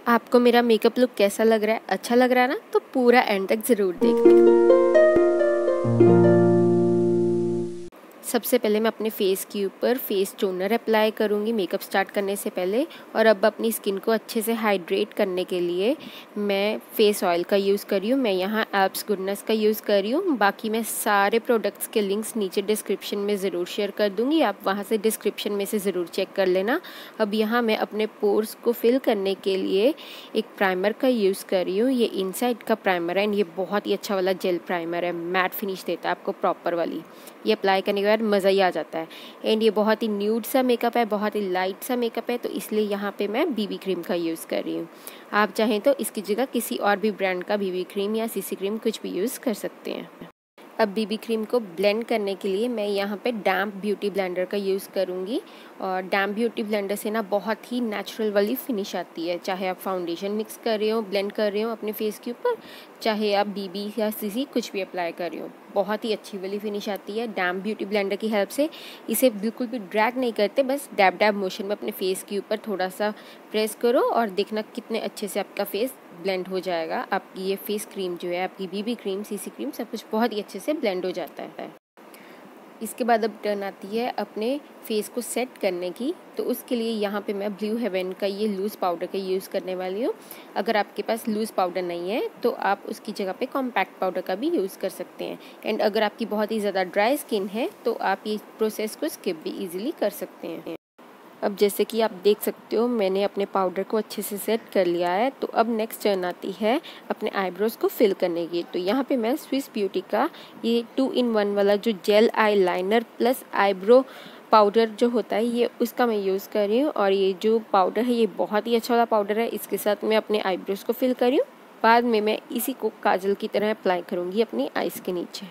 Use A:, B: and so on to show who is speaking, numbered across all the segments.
A: आपको मेरा makeup look कैसा लग रहा है? अच्छा लग रहा है ना? तो पूरा एंड तक ज़रूर देखना। सबसे पहले मैं अपने फेस के ऊपर फेस टोनर अप्लाई करूँगी मेकअप स्टार्ट करने से पहले। और अब अपनी स्किन को अच्छे से हाइड्रेट करने के लिए मैं फेस ऑयल का यूज़ कर रही हूँ। मैं यहाँ एल्प्स गुडनेस का यूज़ कर रही हूँ। बाकी मैं सारे प्रोडक्ट्स के लिंक्स नीचे डिस्क्रिप्शन में ज़रूर शेयर कर दूँगी, आप वहाँ से डिस्क्रिप्शन में से ज़रूर चेक कर लेना। अब यहाँ मैं अपने पोर्स को फिल करने के लिए एक प्राइमर का यूज़ कर रही हूँ। ये इनसाइड का प्राइमर है एंड ये बहुत ही अच्छा वाला जेल प्राइमर है, मैट फिनिश देता है आपको प्रॉपर वाली। ये अप्लाई करने के बाद मज़ा ही आ जाता है। एंड ये बहुत ही न्यूड सा मेकअप है, बहुत ही लाइट सा मेकअप है, तो इसलिए यहाँ पे मैं बीबी क्रीम का यूज़ कर रही हूँ। आप चाहें तो इसकी जगह किसी और भी ब्रांड का बीबी क्रीम या सीसी क्रीम कुछ भी यूज़ कर सकते हैं। अब बीबी क्रीम को ब्लेंड करने के लिए मैं यहाँ पे डैम्प ब्यूटी ब्लेंडर का यूज़ करूँगी। और डैम्प ब्यूटी ब्लेंडर से ना बहुत ही नेचुरल वाली फिनिश आती है। चाहे आप फाउंडेशन मिक्स कर रहे हो, ब्लेंड कर रहे हो अपने फेस के ऊपर, चाहे आप बीबी या सीसी कुछ भी अप्लाई कर रहे हो, बहुत ही अच्छी वाली फिनिश आती है डैम्प ब्यूटी ब्लेंडर की हेल्प से। इसे बिल्कुल भी ड्रैग नहीं करते, बस डैब डैब मोशन में अपने फेस के ऊपर थोड़ा सा प्रेस करो और देखना कितने अच्छे से आपका फेस ब्लेंड हो जाएगा। आपकी ये फेस क्रीम जो है, आपकी बीबी क्रीम, सीसी क्रीम, सब कुछ बहुत ही अच्छे से ब्लेंड हो जाता है। इसके बाद अब टर्न आती है अपने फेस को सेट करने की। तो उसके लिए यहाँ पे मैं ब्लू हेवन का ये लूज़ पाउडर का यूज़ करने वाली हूँ। अगर आपके पास लूज़ पाउडर नहीं है तो आप उसकी जगह पे कॉम्पैक्ट पाउडर का भी यूज़ कर सकते हैं। एंड अगर आपकी बहुत ही ज़्यादा ड्राई स्किन है तो आप ये प्रोसेस को स्किप भी ईजिली कर सकते हैं। अब जैसे कि आप देख सकते हो मैंने अपने पाउडर को अच्छे से सेट कर लिया है। तो अब नेक्स्ट टर्न आती है अपने आईब्रोज़ को फिल करने की। तो यहाँ पे मैं स्विस ब्यूटी का ये 2-in-1 वाला जो gel eyeliner plus eyebrow powder जो होता है, ये उसका मैं यूज़ कर रही हूँ। और ये जो पाउडर है ये बहुत ही अच्छा वाला पाउडर है। इसके साथ मैं अपने आईब्रोज़ को फिल कर रही हूँ। बाद में मैं इसी को काजल की तरह अप्लाई करूँगी अपनी आइज़ के नीचे।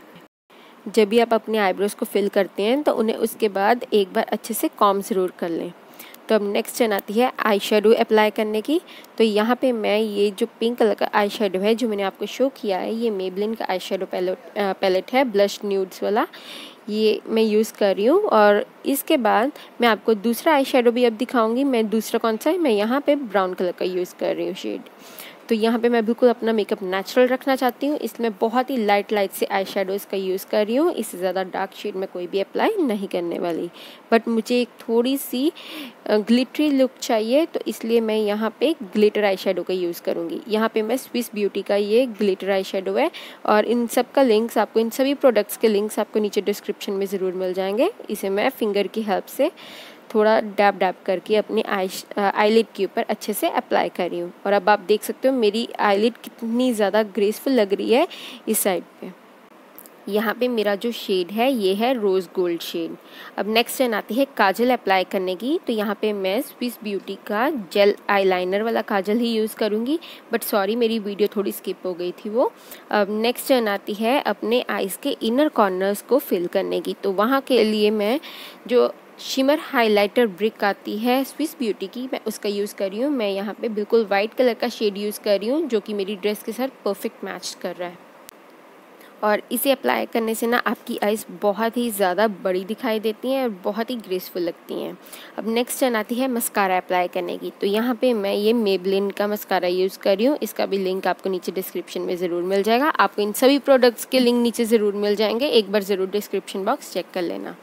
A: जब भी आप अपने आईब्रोज़ को फिल करते हैं तो उन्हें उसके बाद एक बार अच्छे से कॉम्ब ज़रूर कर लें। तो अब नेक्स्ट टर्न आती है आई शेडो अप्लाई करने की। तो यहाँ पे मैं ये जो पिंक कलर का आई शेडो है जो मैंने आपको शो किया है, ये मेबलिन का आई शेडो पैलेट है, ब्लश न्यूड्स वाला, ये मैं यूज़ कर रही हूँ। और इसके बाद मैं आपको दूसरा आई शेडो भी अब दिखाऊंगी। मैं दूसरा कौन सा है, मैं यहाँ पे ब्राउन कलर का यूज़ कर रही हूँ शेड। तो यहाँ पे मैं बिल्कुल अपना मेकअप नेचुरल रखना चाहती हूँ, इसमें बहुत ही लाइट से आई शेडोज़ का यूज़ कर रही हूँ। इससे ज़्यादा डार्क शेड में कोई भी अप्लाई नहीं करने वाली। बट मुझे एक थोड़ी सी ग्लिटरी लुक चाहिए, तो इसलिए मैं यहाँ पे ग्लिटर आई शेडो का यूज़ करूँगी। यहाँ पे मैं स्विस ब्यूटी का ये ग्लिटर आई शेडो है। और इन सब का लिंक्स आपको, इन सभी प्रोडक्ट्स के लिंक्स आपको नीचे डिस्क्रिप्शन में ज़रूर मिल जाएंगे। इसे मैं फिंगर की हेल्प से थोड़ा डैब डैब करके अपनी आईलिड के ऊपर अच्छे से अप्लाई कर रही हूँ। और अब आप देख सकते हो मेरी आईलिड कितनी ज़्यादा ग्रेसफुल लग रही है इस साइड पे। यहाँ पे मेरा जो शेड है ये है रोज़ गोल्ड शेड। अब नेक्स्ट टर्न आती है काजल अप्लाई करने की। तो यहाँ पे मैं स्विस ब्यूटी का जेल आईलाइनर वाला काजल ही यूज़ करूँगी। बट सॉरी, मेरी वीडियो थोड़ी स्किप हो गई थी वो। अब नेक्स्ट टर्न आती है अपने आईज़ के इनर कॉर्नर्स को फिल करने की। तो वहाँ के लिए मैं जो शिमर हाइलाइटर ब्रिक आती है स्विस ब्यूटी की, मैं उसका यूज़ कर रही हूँ। मैं यहाँ पे बिल्कुल वाइट कलर का शेड यूज़ कर रही हूँ जो कि मेरी ड्रेस के साथ परफेक्ट मैच कर रहा है। और इसे अप्लाई करने से ना आपकी आइज़ बहुत ही ज़्यादा बड़ी दिखाई देती हैं और बहुत ही ग्रेसफुल लगती हैं। अब नेक्स्ट टर्न आती है मस्कारा अप्लाई करने की। तो यहाँ पे मैं ये मेबलिन का मस्कारा यूज़ कर रही हूँ। इसका भी लिंक आपको नीचे डिस्क्रिप्शन में ज़रूर मिल जाएगा। आपको इन सभी प्रोडक्ट्स के लिंक नीचे ज़रूर मिल जाएंगे, एक बार ज़रूर डिस्क्रिप्शन बॉक्स चेक कर लेना।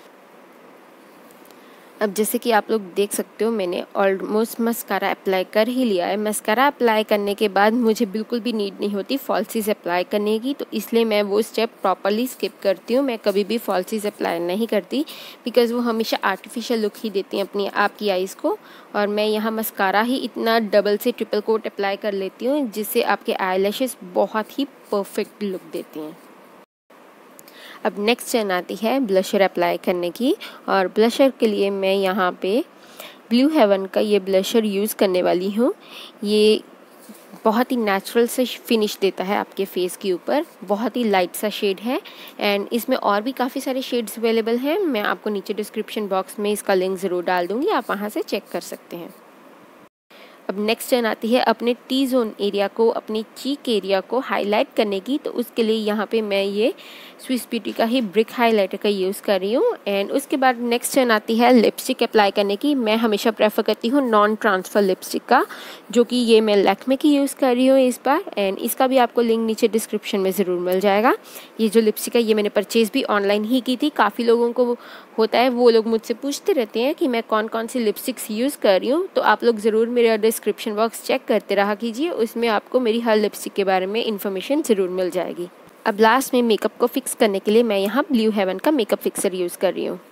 A: अब जैसे कि आप लोग देख सकते हो मैंने ऑलमोस्ट मस्कारा अप्लाई कर ही लिया है। मस्कारा अप्लाई करने के बाद मुझे बिल्कुल भी नीड नहीं होती फॉल्सीज अप्लाई करने की, तो इसलिए मैं वो स्टेप प्रॉपरली स्किप करती हूँ। मैं कभी भी फॉल्सीज अप्लाई नहीं करती बिकॉज़ वो हमेशा आर्टिफिशियल लुक ही देती हैं अपनी आपकी आइज़ को। और मैं यहाँ मस्कारा ही इतना डबल से ट्रिपल कोट अप्लाई कर लेती हूँ जिससे आपके आईलैशेस बहुत ही परफेक्ट लुक देती हैं। अब नेक्स्ट टर्न आती है ब्लशर अप्लाई करने की। और ब्लशर के लिए मैं यहाँ पे ब्लू हेवन का ये ब्लशर यूज़ करने वाली हूँ। ये बहुत ही नेचुरल से फिनिश देता है आपके फेस के ऊपर, बहुत ही लाइट सा शेड है। एंड इसमें और भी काफ़ी सारे शेड्स अवेलेबल हैं। मैं आपको नीचे डिस्क्रिप्शन बॉक्स में इसका लिंक ज़रूर डाल दूँगी, आप वहाँ से चेक कर सकते हैं। अब नेक्स्ट टर्न आती है अपने टी जोन एरिया को, अपनी चीक एरिया को हाईलाइट करने की। तो उसके लिए यहाँ पे मैं ये स्विस ब्यूटी का ही ब्रिक हाइलाइटर का यूज़ कर रही हूँ। एंड उसके बाद नेक्स्ट टर्न आती है लिपस्टिक अप्लाई करने की। मैं हमेशा प्रेफर करती हूँ नॉन ट्रांसफ़र लिपस्टिक का, जो कि ये मैं लैक्मे की यूज़ कर रही हूँ इस बार। एंड इसका भी आपको लिंक नीचे डिस्क्रिप्शन में ज़रूर मिल जाएगा। ये जो लिपस्टिक है ये मैंने परचेज़ भी ऑनलाइन ही की थी। काफ़ी लोगों को होता है, वो लोग मुझसे पूछते रहते हैं कि मैं कौन कौन सी लिपस्टिक्स यूज़ कर रही हूँ। तो आप लोग ज़रूर मेरा डिस्क्रिप्शन बॉक्स चेक करते रहा कीजिए, उसमें आपको मेरी हर लिपस्टिक के बारे में इन्फॉर्मेशन ज़रूर मिल जाएगी। अब लास्ट में मेकअप को फिक्स करने के लिए मैं यहाँ ब्लू हेवन का मेकअप फिक्सर यूज़ कर रही हूँ।